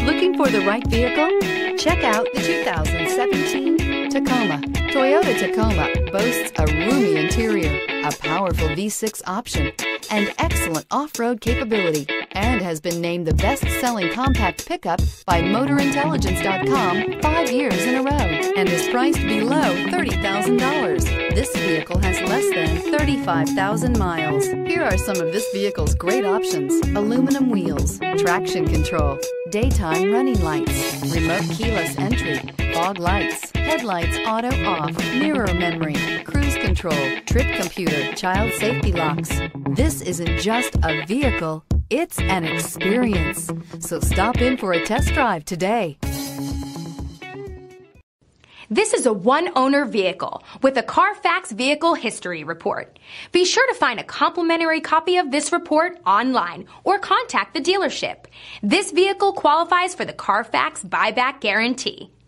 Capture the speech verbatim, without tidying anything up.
Looking for the right vehicle? Check out the two thousand seventeen Tacoma. Toyota Tacoma boasts a roomy interior, a powerful V six option, and excellent off-road capability, and has been named the best-selling compact pickup by Motor Intelligence dot com five years in a row, and is priced below thirty thousand dollars. This vehicle has less than thirty-five thousand miles. Here are some of this vehicle's great options: aluminum wheels, traction control, daytime running lights, remote keyless entry, fog lights, headlights auto off, mirror memory, cruise control, trip computer, child safety locks. This isn't just a vehicle, it's an experience. So stop in for a test drive today. This is a one-owner vehicle with a Carfax Vehicle History Report. Be sure to find a complimentary copy of this report online or contact the dealership. This vehicle qualifies for the Carfax Buyback Guarantee.